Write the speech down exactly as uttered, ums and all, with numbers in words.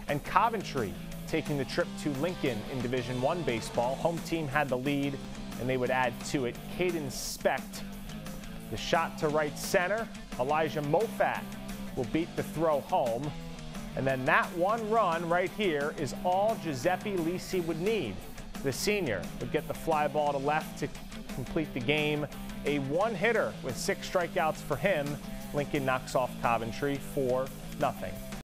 And Coventry taking the trip to Lincoln in Division One baseball. Home team had the lead, and they would add to it. Caden Specht, the shot to right center. Elijah Mofat will beat the throw home. And then that one run right here is all Giuseppe Lisi would need. The senior would get the fly ball to left to complete the game. A one-hitter with six strikeouts for him. Lincoln knocks off Coventry four nothing.